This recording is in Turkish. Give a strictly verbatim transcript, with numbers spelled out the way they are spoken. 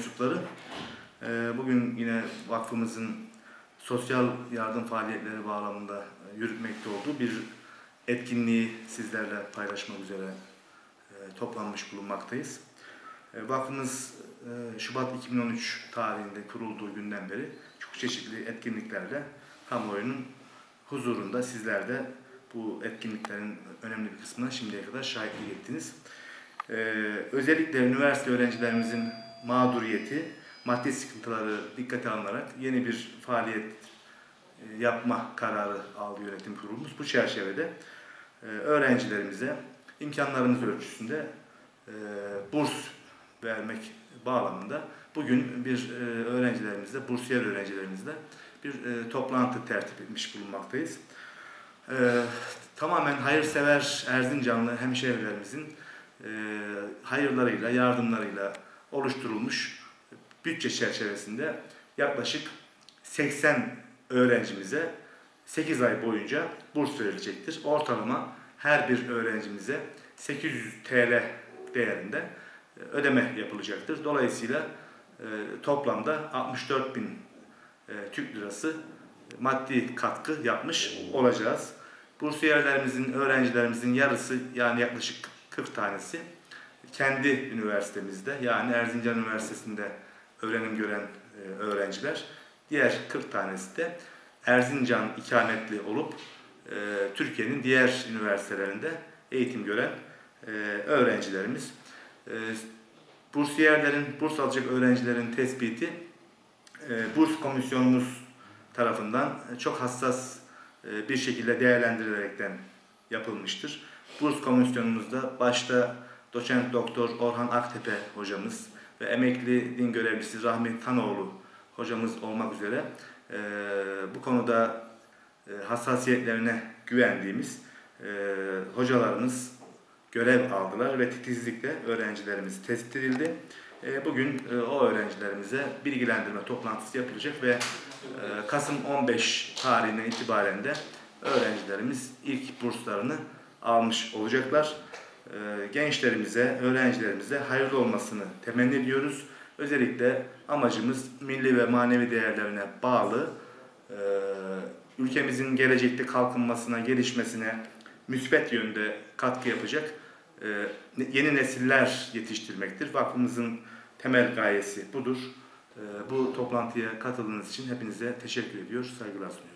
mensupları. Bugün yine vakfımızın sosyal yardım faaliyetleri bağlamında yürütmekte olduğu bir etkinliği sizlerle paylaşmak üzere toplanmış bulunmaktayız. Vakfımız Şubat iki bin on üç tarihinde kurulduğu günden beri çok çeşitli etkinliklerle kamuoyunun huzurunda sizler de bu etkinliklerin önemli bir kısmına şimdiye kadar şahitlik ettiniz. Ee, özellikle üniversite öğrencilerimizin mağduriyeti, maddi sıkıntıları dikkate alınarak yeni bir faaliyet e, yapma kararı aldı yönetim kurulumuz. Bu çerçevede e, öğrencilerimize imkanlarımız ölçüsünde e, burs vermek bağlamında bugün bir e, öğrencilerimizle, bursiyer öğrencilerimizle bir e, toplantı tertip etmiş bulunmaktayız. E, tamamen hayırsever Erzincanlı hemşehrilerimizin e, hayırlarıyla, yardımlarıyla oluşturulmuş bütçe çerçevesinde yaklaşık seksen öğrencimize sekiz ay boyunca burs verilecektir. Ortalama her bir öğrencimize sekiz yüz TL değerinde ödeme yapılacaktır. Dolayısıyla e, toplamda altmış dört bin e, Türk lirası maddi katkı yapmış olacağız. Bursiyerlerimizin, öğrencilerimizin yarısı, yani yaklaşık kırk tanesi kendi üniversitemizde, yani Erzincan Üniversitesi'nde öğrenim gören e, öğrenciler. Diğer kırk tanesi de Erzincan ikametli olup e, Türkiye'nin diğer üniversitelerinde eğitim gören e, öğrencilerimiz. E, bursiyerlerin, burs alacak öğrencilerin tespiti e, burs komisyonumuz tarafından çok hassas e, bir şekilde değerlendirilerekten yapılmıştır. Burs komisyonumuzda başta doçent doktor Orhan Aktepe hocamız ve emekli din görevlisi Rahmi Tanoğlu hocamız olmak üzere e, bu konuda e, hassasiyetlerine güvendiğimiz e, hocalarımız görev aldılar ve titizlikle öğrencilerimiz tespit edildi. E, bugün e, o öğrencilerimize bilgilendirme toplantısı yapılacak ve e, Kasım on beş tarihinden itibaren de öğrencilerimiz ilk burslarını almış olacaklar. Gençlerimize, öğrencilerimize hayırlı olmasını temenni ediyoruz. Özellikle amacımız milli ve manevi değerlerine bağlı, ülkemizin gelecekte kalkınmasına, gelişmesine müspet yönde katkı yapacak yeni nesiller yetiştirmektir. Vakfımızın temel gayesi budur. Bu toplantıya katıldığınız için hepinize teşekkür ediyor, saygılar sunuyorum.